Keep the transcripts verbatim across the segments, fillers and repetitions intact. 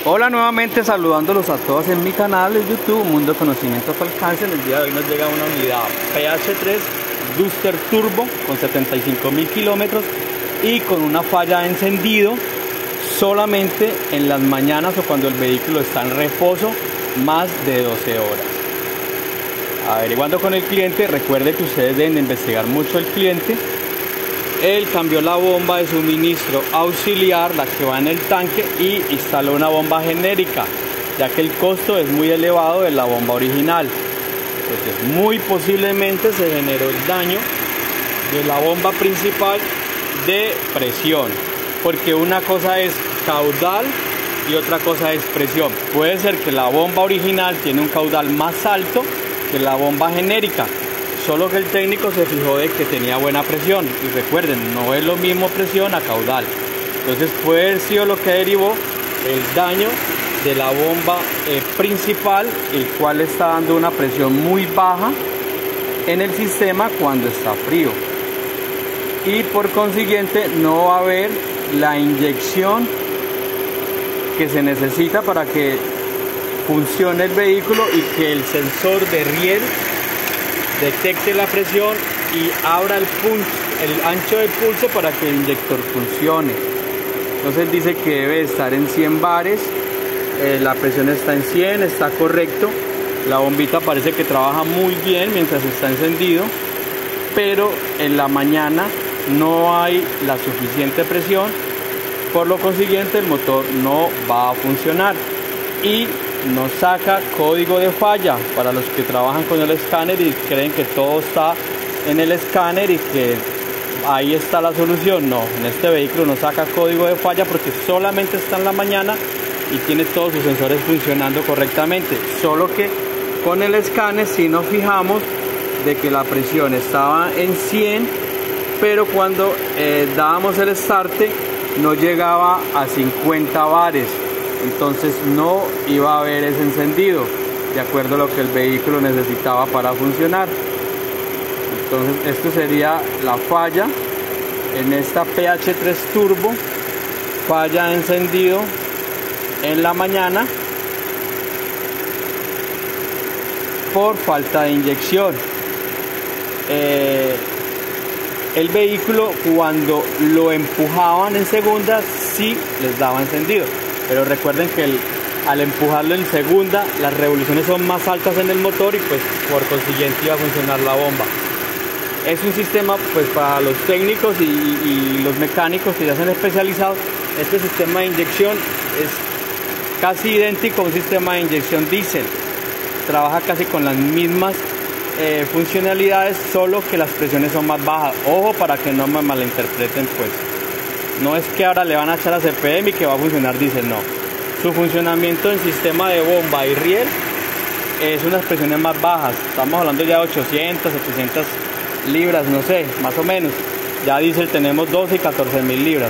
Hola, nuevamente saludándolos a todos en mi canal de YouTube Mundo de Conocimiento a tu alcance. En el día de hoy nos llega una unidad P H tres Duster Turbo con setenta y cinco mil kilómetros y con una falla de encendido solamente en las mañanas o cuando el vehículo está en reposo más de doce horas. Averiguando con el cliente, recuerde que ustedes deben de investigar mucho el cliente. Él cambió la bomba de suministro auxiliar, la que va en el tanque, y instaló una bomba genérica, ya que el costo es muy elevado de la bomba original. Entonces, muy posiblemente se generó el daño de la bomba principal de presión, porque una cosa es caudal y otra cosa es presión. Puede ser que la bomba original tiene un caudal más alto que la bomba genérica, solo que el técnico se fijó de que tenía buena presión, y recuerden, no es lo mismo presión a caudal. Entonces puede haber sido lo que derivó el daño de la bomba eh, principal, el cual está dando una presión muy baja en el sistema cuando está frío, y por consiguiente no va a haber la inyección que se necesita para que funcione el vehículo y que el sensor de riel detecte la presión y abra el, pulso, el ancho de pulso para que el inyector funcione. Entonces dice que debe estar en cien bares, eh, la presión está en cien, está correcto. La bombita parece que trabaja muy bien mientras está encendido, pero en la mañana no hay la suficiente presión, por lo consiguiente el motor no va a funcionar y nos saca código de falla. Para los que trabajan con el escáner y creen que todo está en el escáner y que ahí está la solución, no, en este vehículo nos saca código de falla porque solamente está en la mañana y tiene todos sus sensores funcionando correctamente. Solo que con el escáner sí nos fijamos de que la presión estaba en cien, pero cuando eh, dábamos el start no llegaba a cincuenta bares. Entonces no iba a haber ese encendido de acuerdo a lo que el vehículo necesitaba para funcionar. Entonces esto sería la falla en esta P H tres Turbo, falla de encendido en la mañana por falta de inyección. Eh, el vehículo cuando lo empujaban en segunda sí les daba encendido, pero recuerden que el, al empujarlo en segunda las revoluciones son más altas en el motor y pues por consiguiente iba a funcionar la bomba. Es un sistema pues para los técnicos y, y los mecánicos que ya se han especializado. Este sistema de inyección es casi idéntico a un sistema de inyección diésel, trabaja casi con las mismas eh, funcionalidades, solo que las presiones son más bajas. Ojo, para que no me malinterpreten, pues no es que ahora le van a echar a C P M y que va a funcionar diésel, no. Su funcionamiento en sistema de bomba y riel es unas presiones más bajas. Estamos hablando ya de ochocientas, setecientas libras, no sé, más o menos. Ya diésel tenemos doce y catorce mil libras.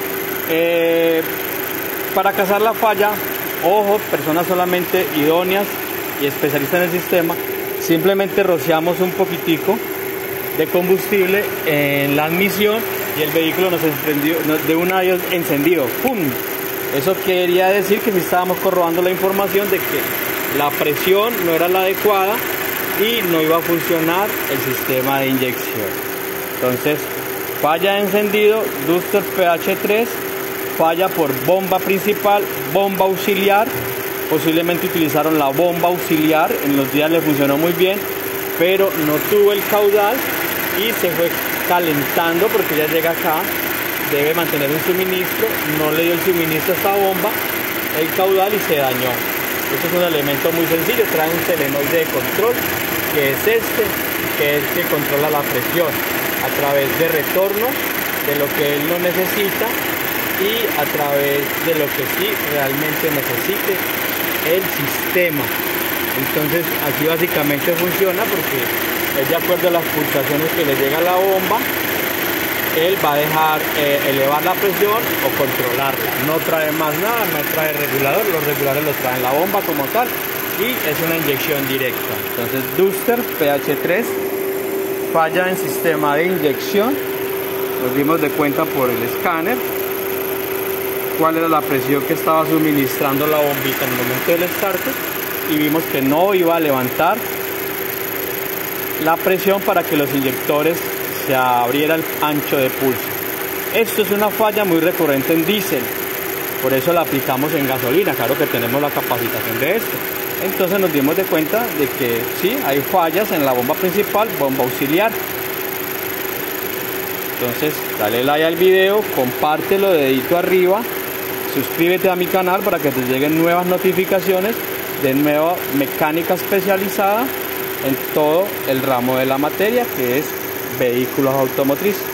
Eh, para cazar la falla, ojo, personas solamente idóneas y especialistas en el sistema, simplemente rociamos un poquitico de combustible en la admisión y el vehículo nos encendió de una vez encendido, ¡pum! Eso quería decir que si estábamos corroborando la información de que la presión no era la adecuada y no iba a funcionar el sistema de inyección. Entonces, falla de encendido, Duster P H tres, falla por bomba principal, bomba auxiliar. Posiblemente utilizaron la bomba auxiliar, en los días le funcionó muy bien, pero no tuvo el caudal y se fue calentando porque ya llega acá, debe mantener un suministro, no le dio el suministro a esta bomba, el caudal, y se dañó. Este es un elemento muy sencillo, trae un solenoide de control, que es este, que es el que controla la presión a través de retorno de lo que él no necesita y a través de lo que sí realmente necesite el sistema. Entonces así básicamente funciona, porque es de acuerdo a las pulsaciones que le llega a la bomba, él va a dejar eh, elevar la presión o controlarla. No trae más nada, no trae regulador, los reguladores los traen la bomba como tal y es una inyección directa. Entonces Duster P H tres, falla en sistema de inyección, nos dimos de cuenta por el escáner. cuál era la presión que estaba suministrando la bombita en el momento del starter y vimos que no iba a levantar la presión para que los inyectores se abriera el ancho de pulso. Esto es una falla muy recurrente en diésel, por eso la aplicamos en gasolina, claro que tenemos la capacitación de esto. Entonces nos dimos de cuenta de que sí, hay fallas en la bomba principal, bomba auxiliar. Entonces dale like al video, compártelo, dedito arriba, suscríbete a mi canal para que te lleguen nuevas notificaciones de nueva mecánica especializada en todo el ramo de la materia que es vehículos automotrices.